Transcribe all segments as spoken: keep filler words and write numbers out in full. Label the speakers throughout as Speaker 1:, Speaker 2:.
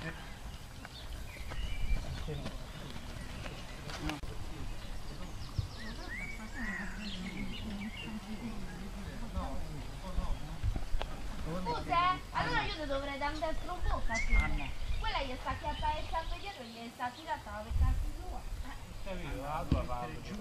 Speaker 1: Scusa, allora io ti dovrei dare un destro un po', cazzo. Quella gli sta chiappata e sta dietro, gli sta tirata per cazzo sua.
Speaker 2: Capito? La tua parte giù.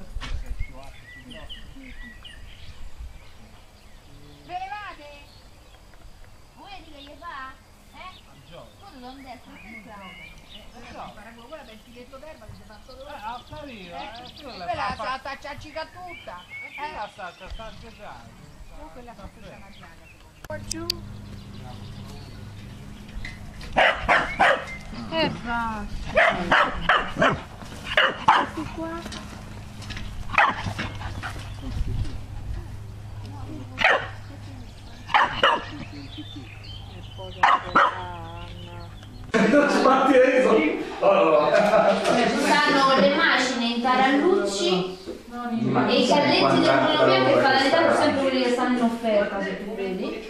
Speaker 1: Ve ne vate? Vuoi che gli fa? Eh? Tu non destro, che siamo? Quella per il filetto d'erba che si fa solo
Speaker 2: Eh, ho capito, eh.
Speaker 1: quella sta sta acciaccica tutta.
Speaker 2: Eh, la sta sta sta scherzando.
Speaker 1: Oh, quella fa tutta una piaga. Qua giù. E basta. Ecco qua. Stanno le macine in tarallucci e i carretti del monopiano che fanno l'età sempre quelli che stanno in offerta, se tu vedi.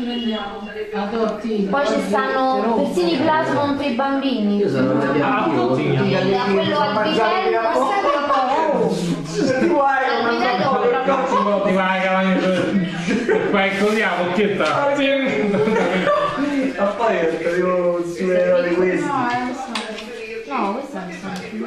Speaker 1: Poi ci stanno persini plasmon per i bambini. Io sono da quello al bidello.
Speaker 2: Ti vai qua è così la bocchetta.
Speaker 3: Ma poi io suonerò di questi.
Speaker 1: No, questa mi sta più.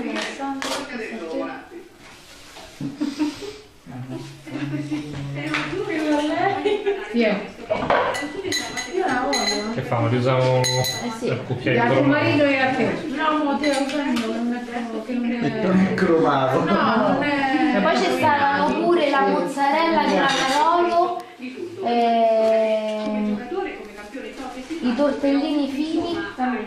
Speaker 1: Io la voglio.
Speaker 2: Che fanno? Riusano
Speaker 1: Eh sì.
Speaker 2: il cucchiaio?
Speaker 4: A tuo marito e a te. No, mo te lo prendo, non metto che non è.
Speaker 3: Non è cromato.
Speaker 4: No, non è.
Speaker 1: Poi ci stavano pure la mozzarella di Ramarolo, eh, i tortellini fini.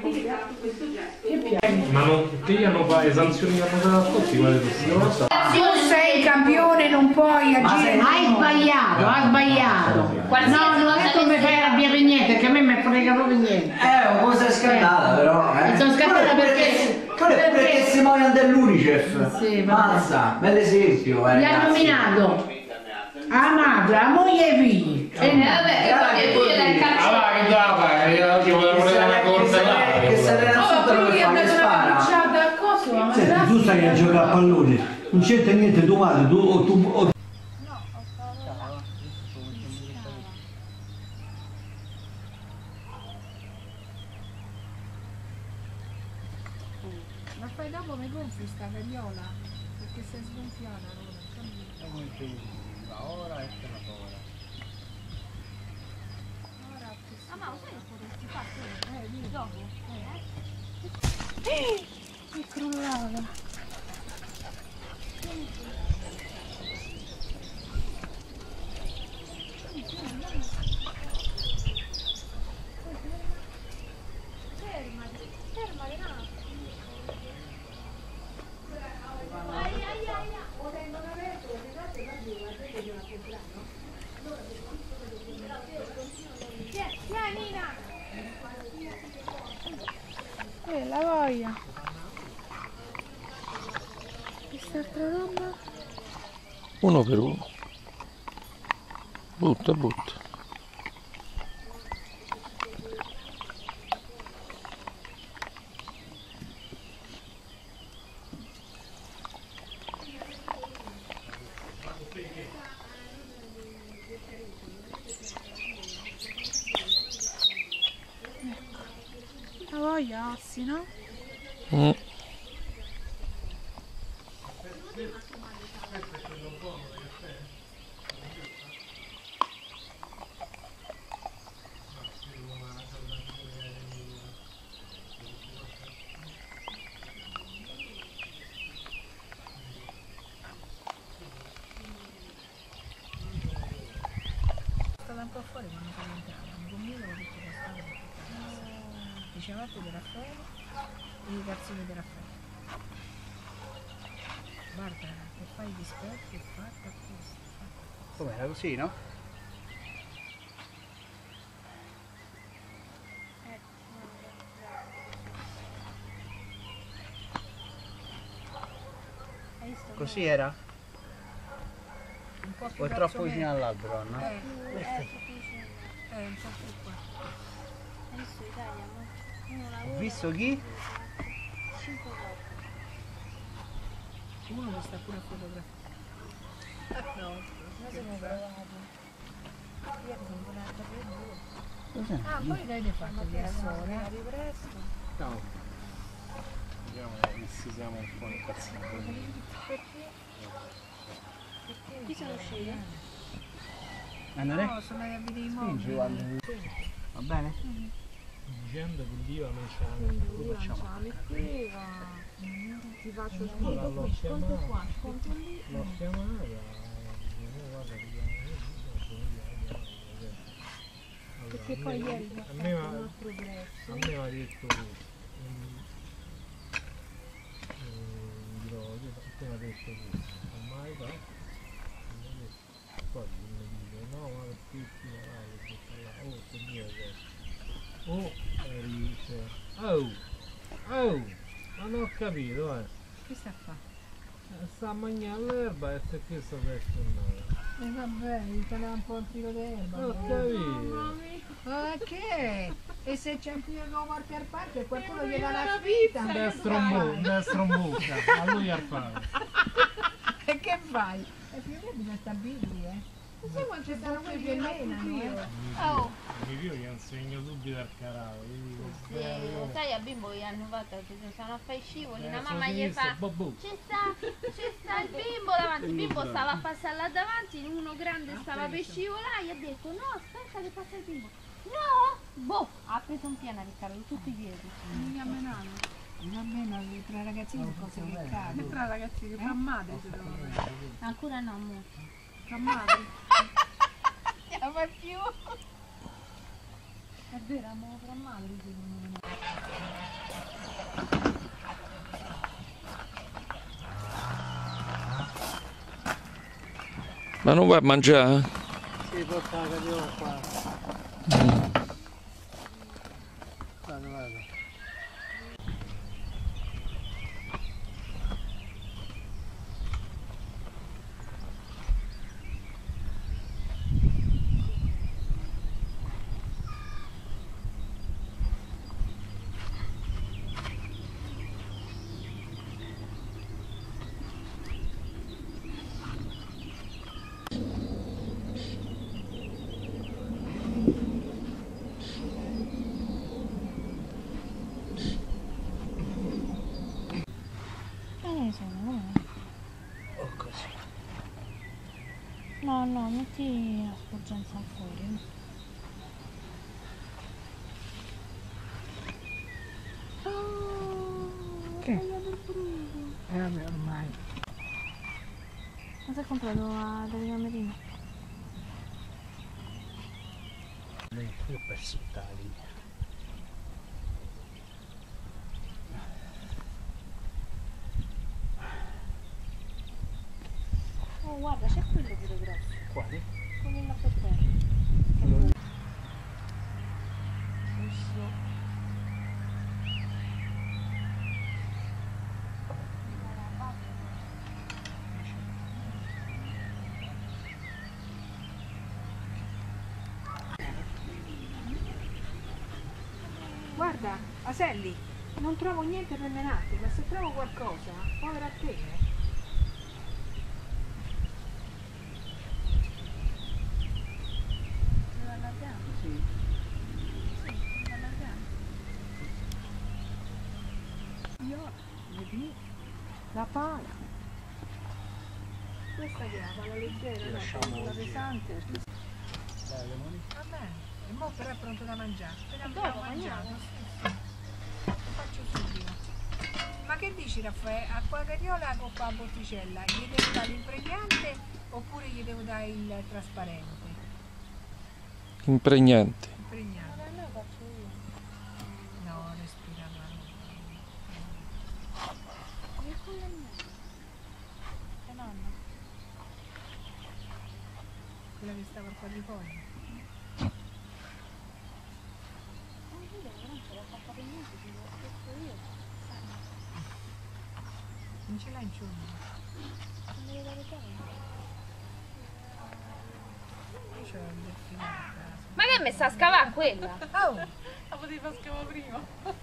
Speaker 2: Ma non ti hanno le sanzioni hanno dato a tutti, guarda, non so.
Speaker 4: Tu sei campione, non puoi agire.
Speaker 5: Hai sbagliato, hai sbagliato. No, non è come fai a via per niente, che a me mi frega proprio niente.
Speaker 3: Eh, una cosa è scattata però, eh.
Speaker 5: E sono scattata perché...
Speaker 3: Quello è per testimonial dell'Unicef.
Speaker 5: Sì, vabbè.
Speaker 3: Mazza, bell'esempio, eh.
Speaker 5: Gli ha nominato la madre, la moglie e i figli.
Speaker 1: E vabbè, che fa che tu del calcio.
Speaker 2: Allora che dava, io ti volevo volere una corsa là.
Speaker 3: Che se ne
Speaker 4: Oh,
Speaker 3: era
Speaker 4: lui è
Speaker 3: fa che
Speaker 4: andato una
Speaker 3: spara.
Speaker 4: manciata a coso, ma
Speaker 6: Senti, tu stai a giocare a pallone, non c'entra niente tua madre, tu o tu o...
Speaker 4: ma fai dopo mi gonfi sta cagliola, perché sei sgonfiata allora.
Speaker 2: Ora è che la ora.
Speaker 1: Ah, ma sai che potresti fare? Eh, dimmi dopo.
Speaker 4: Eh, è crollata.
Speaker 1: Fermati, fermati, no. Ai, ai, ai, ai. Vieni, Nina.
Speaker 4: Eh, la voglia. Quest'altra roba?
Speaker 7: Uno per uno. Butta, butta.
Speaker 4: La voglia, ossi, no?
Speaker 7: Mm.
Speaker 4: Stata un po' fuori quando sono entrata, mi conviene tutto questo perché i ciabatte di Raffaele e i calzini di Raffaele. Guarda, che fai gli specchi è fatta questo.
Speaker 3: Com'era così, no? Così era?
Speaker 4: Un po' più
Speaker 3: O è troppo vicino all'albero, no?
Speaker 4: Eh, eh, un po' più qua.
Speaker 1: Hai visto Italia, no?
Speaker 3: Ho visto chi?
Speaker 4: Uno che sta pure a fotografare. No, non siamo provati. Ieri sono tornata per due. Ah, poi lei ne fa ieri sera. Presto.
Speaker 2: No. Vediamo se siamo un po' impazziti.
Speaker 4: Perché? Perché? Chi sono usciti?
Speaker 3: Andare?
Speaker 4: No, sono andati a vedere i
Speaker 3: Spingi
Speaker 4: mobili.
Speaker 3: quando... Va bene?
Speaker 2: Dicendo che l'I V A non ce la
Speaker 4: Lui non ce la metteva. Ti faccio il sconto qui, sconto qua, sconto lì.
Speaker 2: l'ho chiamata e guarda
Speaker 4: Perché poi ieri mi ha fatto
Speaker 2: a me
Speaker 4: un
Speaker 2: va-
Speaker 4: altro prezzo.
Speaker 2: a me mi ha detto questo glielo ho appena detto questo ormai va poi mi dice no ma perché ti vai che là oh che mio adesso oh e dice oh oh ma non ho capito eh
Speaker 4: Che sta a fare?
Speaker 2: sta a mangiare l'erba e se questo adesso no
Speaker 4: E vabbè, gli togliamo un po' il filo d'erba.
Speaker 2: non ho capito
Speaker 4: Ma che? E se c'è un figlio che lo porti al parco e qualcuno gli dà la svita?
Speaker 2: destro in bocca destro in bocca a lui al fare
Speaker 4: E che fai? E figlio bisogna stare vivi, eh? Non sai quanto stanno quelli che allenano, eh?
Speaker 1: Oh,
Speaker 2: io gli insegno subito al caravo gli dico
Speaker 1: sì, sai a bimbo gli hanno fatto che se stanno a fare scivoli,
Speaker 2: Eh,
Speaker 1: la
Speaker 2: sono
Speaker 1: mamma gli
Speaker 2: sinistra,
Speaker 1: fa
Speaker 2: boh,
Speaker 1: ci sta, ci sta il bimbo davanti, il bimbo stava a passare là davanti, uno grande stava per scivolare, gli ha detto no aspetta che passa il bimbo, no, boh, ha preso un piano Riccardo, tutti i piedi.
Speaker 4: Non gli ammenano. Non ammeno le tre ragazzine sono cose che cadono. Tre ragazzine, che fa madre secondo me.
Speaker 1: Ancora no, mo.
Speaker 4: Fa madre.
Speaker 1: Non fa più.
Speaker 4: È vero, mo fra madre secondo me.
Speaker 7: Ma non vai a mangiare?
Speaker 3: Si porta la catena qua. Vado, vado.
Speaker 1: Ne sono, come?
Speaker 3: Oh, così.
Speaker 1: No, no, metti la sporgenza fuori.
Speaker 4: Che? Eh vabbè ormai.
Speaker 1: Cosa hai comprato a Davide Amerino?
Speaker 3: Io ho perso tutta la linea.
Speaker 1: Oh guarda, c'è quello pure grosso,
Speaker 3: Quale?
Speaker 1: con il latte
Speaker 4: Guarda, Aselli, non trovo niente per menarti, ma se trovo qualcosa, povera a te. eh.
Speaker 3: Sì.
Speaker 4: Io, vedi, la pala. Questa che è la pala leggera, no?
Speaker 3: Lasciamo
Speaker 4: La
Speaker 3: oggi.
Speaker 4: pesante.
Speaker 3: Dai, le mani.
Speaker 4: Va bene, e mo però è pronto da mangiare. Appena
Speaker 1: Dopo
Speaker 4: abbiamo mangiato,
Speaker 1: mangiamo.
Speaker 4: sì, sì. Lo faccio subito. Ma che dici Raffaele? A qua cagniola o qua a botticella? Gli devo dare l'impregnante oppure gli devo dare il trasparente?
Speaker 7: Impregnante.
Speaker 4: Impregnante.
Speaker 1: Ma noi faccio io.
Speaker 4: No, respira male.
Speaker 1: Che quello è mio. Che nonna.
Speaker 4: Quella che stava qua di fuori.
Speaker 1: Non vedo, non ce l'ho fatta per niente, ti l'ho detto io.
Speaker 4: Non ce l'hai in ciurma?
Speaker 1: Non devo dare bene.
Speaker 4: Io ce l'ho il delfino a casa.
Speaker 1: Ma che mi sta a scavare quella?
Speaker 4: Oh,
Speaker 1: La potevi far scavare prima.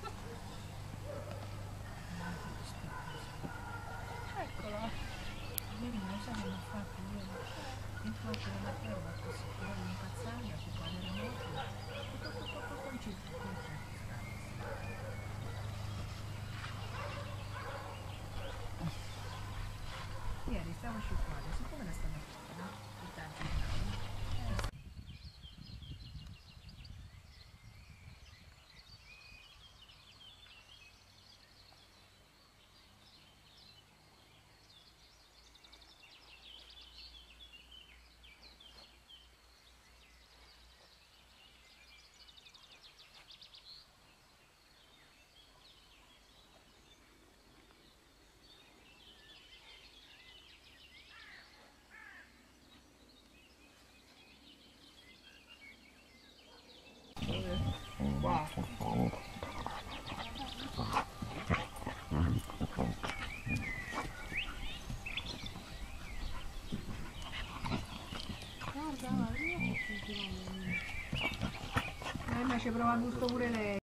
Speaker 1: Eccola.
Speaker 4: vedi, non so come ho fatto io. Entro la terra, così, però l'incazzaglia, su quale era molto, concetto. Ieri stavo sciupando, siccome la stava fatta, no? Tutta aggiornata. Eh, ma ci prova gusto pure lei.